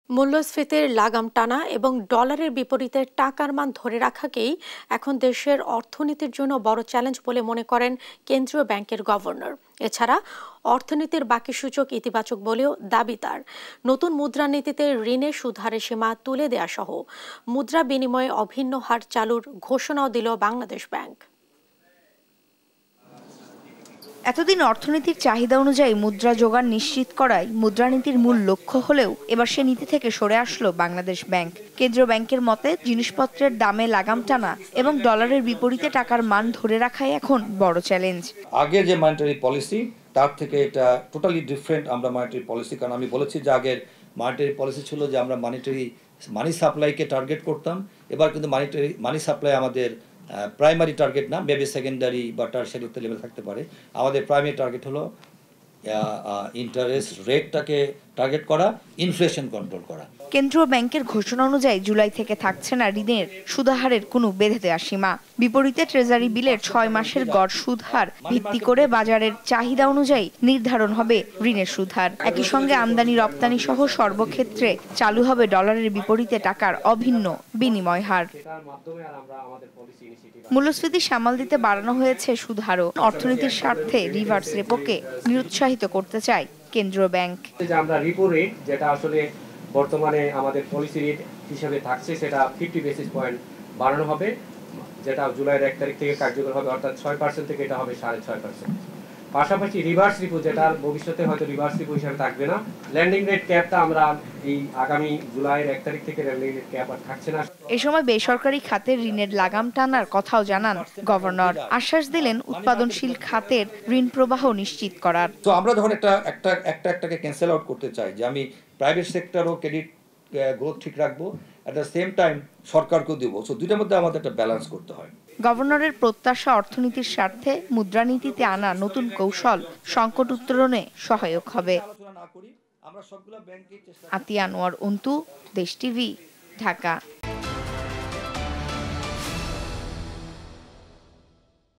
মূল্যস্ফীতির লাগাম টানা এবং ডলারের বিপরীতে টাকার মান ধরে রাখাকেই এখন দেশের অর্থনীতির জন্য বড় চ্যালেঞ্জ বলে মনে করেন কেন্দ্রীয় ব্যাংকের গভর্নর। এছাড়া অর্থনীতির বাকি সূচক ইতিবাচক বলেও দাবি তার। নতুন মুদ্রানীতিতে ঋণের সুদহারের সীমা তুলে দেয়া সহ মুদ্রা বিনিময়ে অভিন্ন হার চালুর ঘোষণাও দিল বাংলাদেশ ব্যাংক। এতদিন অর্থনীতির চাহিদা অনুযায়ী মুদ্রা জোগান নিশ্চিত করাই মুদ্রানীতির মূল লক্ষ্য হলেও এবার সে নীতি থেকে সরে আসলো বাংলাদেশ ব্যাংক। কেন্দ্রীয় ব্যাংকের মতে জিনিসপত্রের দামে লাগাম টানা এবং ডলারের বিপরীতে টাকার মান ধরে রাখাই এখন বড় চ্যালেঞ্জ। আগের যে মনিটারি পলিসি তার থেকে এটা টোটালি ডিফারেন্ট আমরা মনিটারি পলিসি, কারণ আমি বলেছি যে আগের মনিটারি পলিসি ছিল যে আমরা মানি সাপ্লাইকে টার্গেট করতাম। এবার কিন্তু মানি সাপ্লাই আমাদের প্রাইমারি টার্গেট না, মেবি সেকেন্ডারি বা টারশারি লেভেল থাকতে পারে। আমাদের প্রাইমারি টার্গেট হলো ইন্টারেস্ট রেটটাকে টার্গেট করা, ইনফ্লেশন কন্ট্রোল করা। কেন্দ্রীয় ব্যাংকের ঘোষণা অনুযায়ী জুলাই থেকে থাকছে না ঋণের সুদহারের কোনো বেঁধে দেওয়া সীমা। বিপরীতে ট্রেজারি বিলের 6 মাসের গড় সুদহার ভিত্তি করে বাজারের চাহিদা অনুযায়ী নির্ধারণ হবে ঋণের সুদহার। একই সঙ্গে আমদানি রপ্তানি সহ সর্বক্ষেত্রে চালু হবে ডলারের বিপরীতে টাকার অভিন্ন বিনিময় হার। মূল্যস্ফীতি সামাল দিতে বাড়ানো হয়েছে সুদহারও। অর্থনীতির স্বার্থে রিভার্স রেপোকে নিরুৎসাহিত করতে চায় কেন্দ্রীয় ব্যাংক। আমরা রিপো রেট যেটা আসলে বর্তমানে আমাদের পলিসি রেট হিসেবে থাকছে সেটা 50 বেসিস পয়েন্ট বাড়ানো হবে, যেটা জুলাইয়ের 1 তারিখ থেকে কার্যকর হবে, অর্থাৎ 6% থেকে এটা হবে 6.5%। পাশাপাশি রিভার্স রিপো, যেটা ভবিষ্যতে হয়তো রিভার্স রিপো হিসেবে থাকবে না, ল্যান্ডিং রেট ক্যাপটা আমরা এই আগামী জুলাইয়ের 1 তারিখ থেকে ল্যান্ডিং রেট ক্যাপ আর থাকছে না। এই সময় বেসরকারি খাতের ঋণের লাগাম টানার কথাও জানান গভর্নর। আশ্বাস দিলেন উৎপাদনশীল খাতের ঋণ প্রবাহ নিশ্চিত করার। তো আমরা যখন একটাকে ক্যান্সেল আউট করতে চাই যে আমি প্রাইভেট সেক্টরও ক্রেডিট গ্রোথ ঠিক রাখবো, এট দ্য সেম টাইম সরকারকেও দেবো, সো দুইটার মধ্যে আমাদের একটা ব্যালেন্স করতে হয়। গভর্নরের প্রত্যাশা অর্থনীতির স্বার্থে মুদ্রানীতিতে আনা নতুন কৌশল সংকট উত্তরণে সহায়ক হবে। আতিয়া আনোয়ার অন্তু, দেশ টিভি, ঢাকা।